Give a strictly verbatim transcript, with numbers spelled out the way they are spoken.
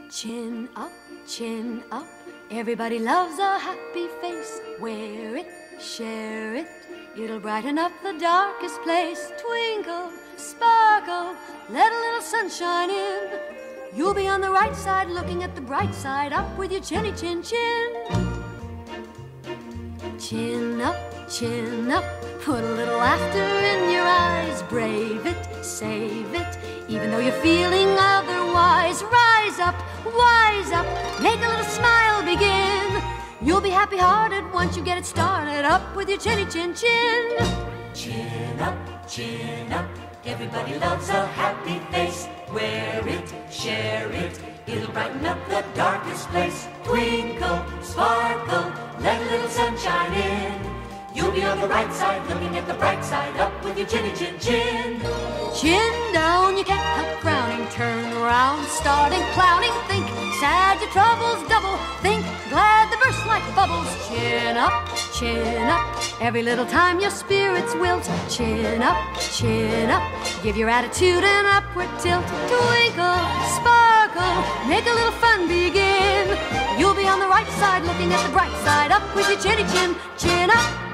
Chin up, chin up. Everybody loves a happy face. Wear it, share it. It'll brighten up the darkest place. Twinkle, sparkle, let a little sunshine in. You'll be on the right side looking at the bright side. Up with your chinny chin chin. Chin up, chin up. Put a little laughter in your eyes. Brave it, save it. Even though you're feeling otherwise. Rise up, wise up. Make a little smile begin. You'll be happy-hearted once you get it started. Up with your chinny chin chin. Chin up, chin up. Everybody loves a happy face. Wear it, share it. It'll brighten up the darkest place. Twinkle, sparkle, let a little sunshine in. You'll be on the right side, looking at the bright side. Up with your chinny chin chin. Chin down, you can't help frowning. Turn around, starting clowning. Think sad, your troubles double. Think glad, the burst like bubbles. Chin up, chin up. Every little time your spirits wilt. Chin up, chin up. Give your attitude an upward tilt. Twinkle, sparkle, make a little fun begin. You'll be on the right side, looking at the bright side. Up with your chinny chin, chin up.